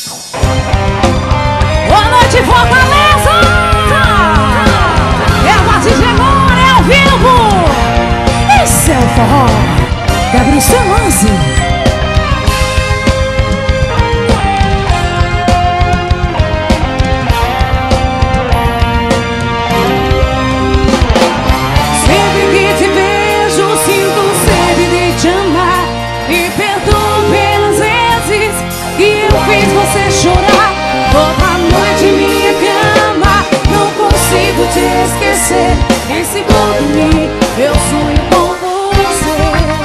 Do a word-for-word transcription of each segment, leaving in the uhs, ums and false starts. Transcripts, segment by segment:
Boa noite, Fortaleza! É a partir de agora, é ao vivo! Esse é o forró Gabriel Solange. Você chorar toda noite em minha cama, não consigo te esquecer. E se vou dormir, eu sonho com você.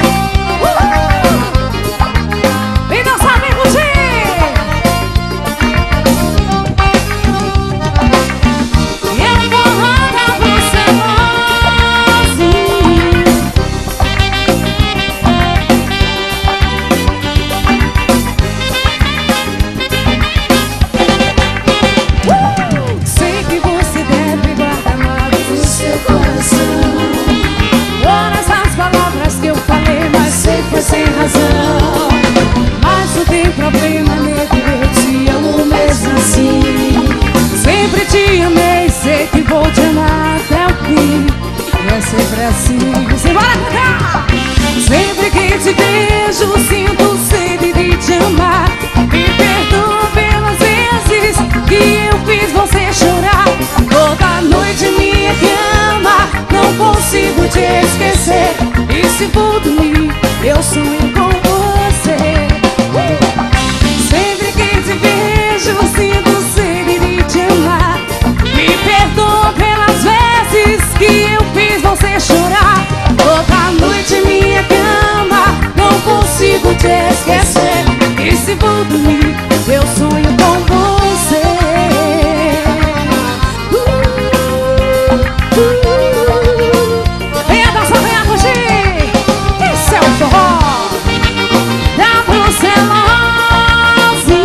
Vem dançar, vem curtir. E eu vou rodar você sozinho. Sei que você deve guardar mágoas no seu coração. Olha essas palavras que eu falei, mas sei que foi sem razão. Mas não tem problema, nego, eu te amo mesmo assim. Sempre te amei, sei que vou te amar até o fim. E é sempre assim. Simbora cantar! Sempre que te vejo, sinto sede de te amar. Me perdoa pelas vezes que eu fiz você chorar. Toda noite em minha cama, não consigo te esquecer. E se vou dormir, eu sonho com você. Sempre que te vejo, sinto sede de te amar. Me perdoa pelas vezes que eu fiz você chorar. Toda noite em minha cama, não consigo te esquecer. E se vou dormir, eu sonho com você. Venha dançar, venha curtir. Esse é o forró Da Brucelose.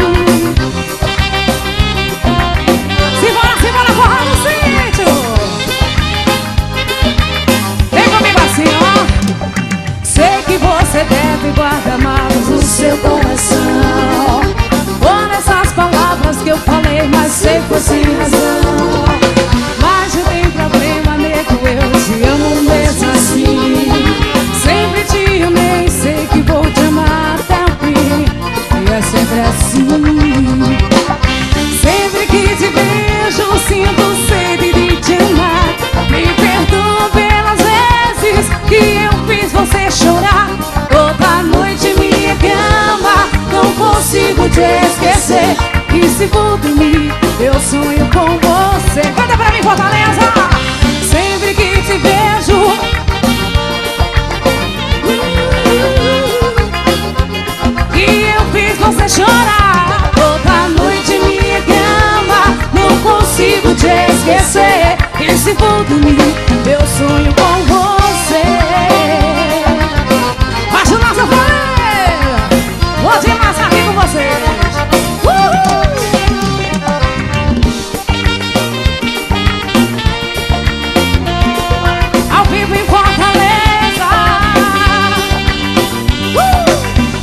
Simbora, simbora, forró no sítio. Vem comigo assim, ó. Sei que você deve guardar mágoas no seu coração. Olha essas palavras que eu falei, mas sei que foi sem razão. Mas não tem problema, nego, eu te amo mesmo assim. Sempre te amei, sei que vou te amar até o fim. E é sempre assim. Sempre que te vejo, sinto sede de te amar. Me perdoa pelas vezes que eu fiz você chorar. Toda noite em minha cama, não consigo te esquecer. E se vou dormir, eu sonho com você. Canta pra mim, Fortaleza. Sempre que te vejo, que eu fiz você chorar. Toda noite em minha cama, não consigo te esquecer. E se vou dormir, eu sonho com você. Mas o nosso Fortaleza, vou demais aqui com vocês. Ao vivo em Fortaleza. uh!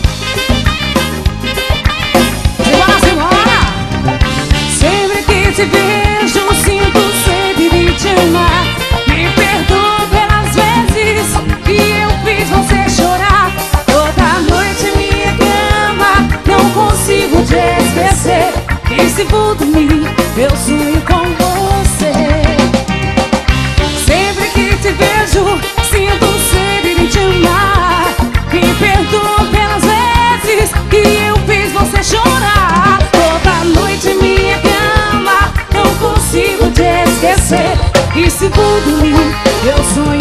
Simbora, simbora. Sempre que te vejo, sinto sede de te amar. Me perdoa pelas vezes que eu fiz você chorar. Toda noite em minha cama, não consigo te esquecer. E se vou dormir, eu sonho com você. Sempre que te vejo, sinto sede de te amar. Me perdoa pelas vezes que eu fiz você chorar. Toda noite em minha cama, não consigo te esquecer. E se vou dormir, eu sonho